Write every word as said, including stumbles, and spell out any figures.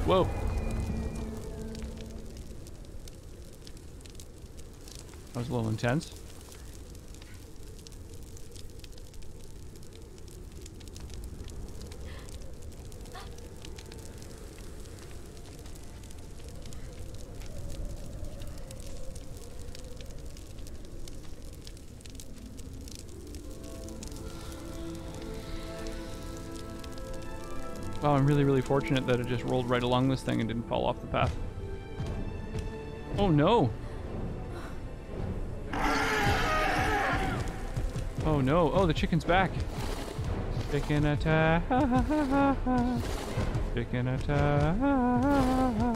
Whoa. That was a little intense. Wow, I'm really, really fortunate that it just rolled right along this thing and didn't fall off the path. Oh no! Oh no! Oh, the chicken's back! Chicken attack! Chicken attack!